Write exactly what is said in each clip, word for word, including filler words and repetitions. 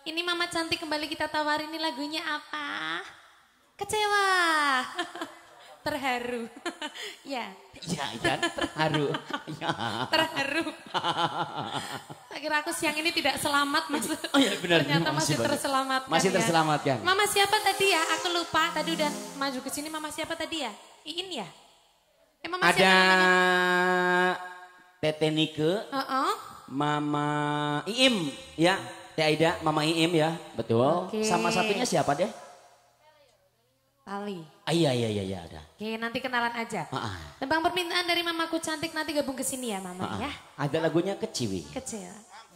Ini Mama Cantik kembali kita tawarin, ini lagunya apa? Kecewa. Terharu. Ya. Iya, iya, terharu. Ya. Terharu. Tak kira aku siang ini tidak selamat, Mas. Oh iya benar. Ternyata masih banyak. terselamatkan. Masih ya. terselamatkan. Mama siapa tadi ya? Aku lupa. Tadi udah maju ke sini. Mama siapa tadi ya? Iin ya? Eh, Mama Ada siapa Tete Nike, uh -uh. Mama Iim, ya. Teh Aida, Mama Iim ya, betul. Oke. Sama satunya siapa deh? Tali. Ah, iya, iya, iya, iya, ada. Oke, nanti kenalan aja. Uh -uh. Tembang permintaan dari Mamaku Cantik nanti gabung ke sini ya, Mama Uh -uh. ya. Ada lagunya Keciwi. Kecil.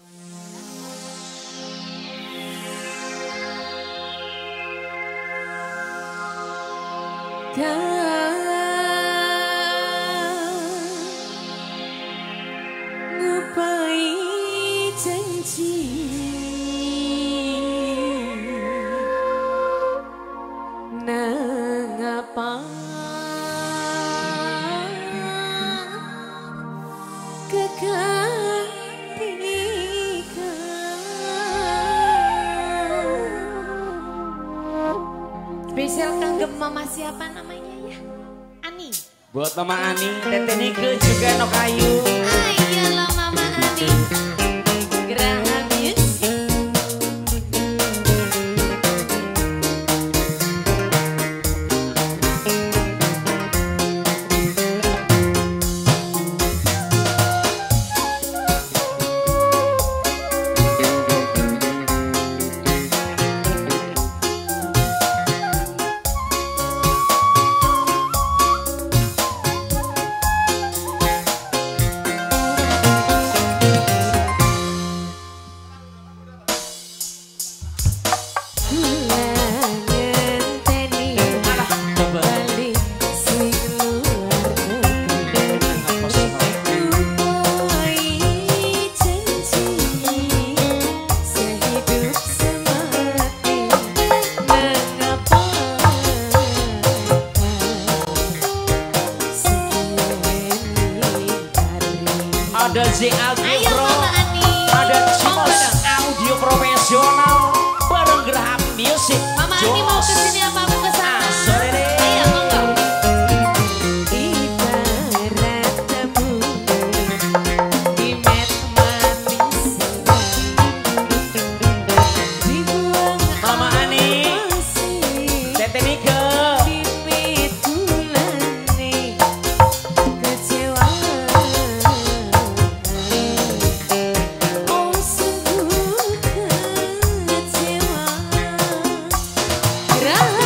Ngupai janji nang apa Spesial kanggem Mama siapa namanya ya? Ani. Buat Mama Ani, Tete Nike juga Nokayu. Ayolah Mama Ani. Geraha Music. Ada Z Audio Ayo Pro, Mama Ani. ada Cimos Audio Profesional, bareng Geraham Music. Mama Ani mau ke sini apa aku ke sana? Ah, sore deh. Ayo monggo. ibarat jamu di met manis dibuang Mama Ani, asih Tete Nike. pipit gulane kecewa oh sungguh kecewa. Gerah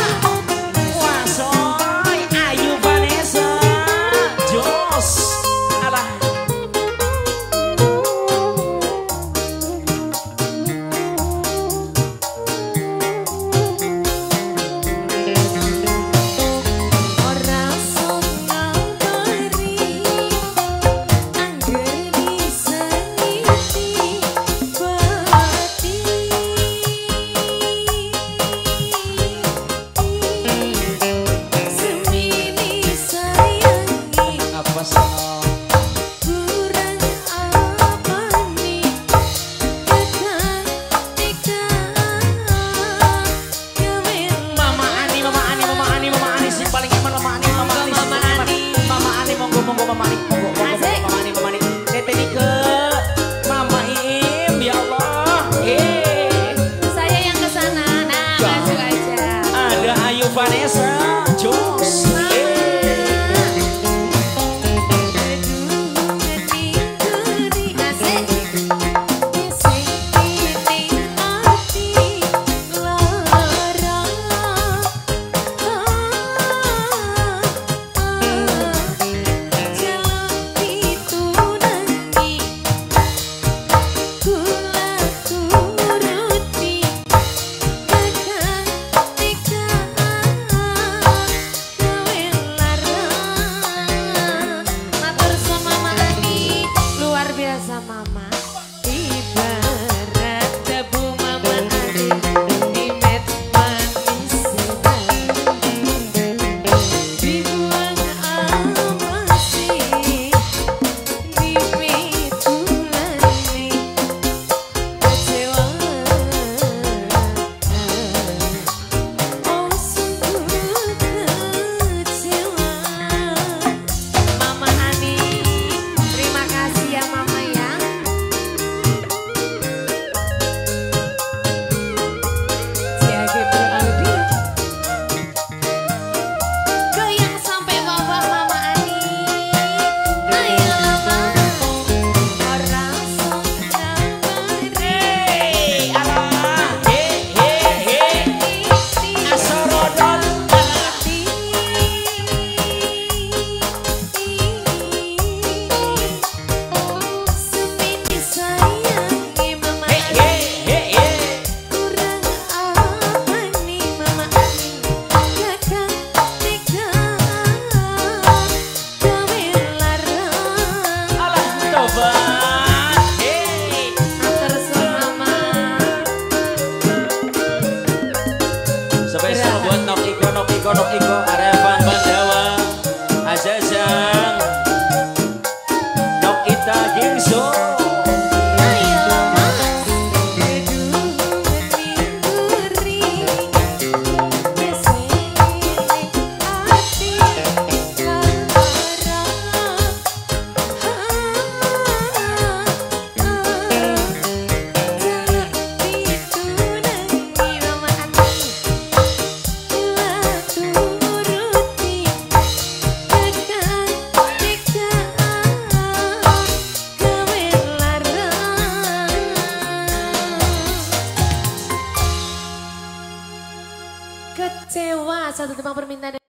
permintaan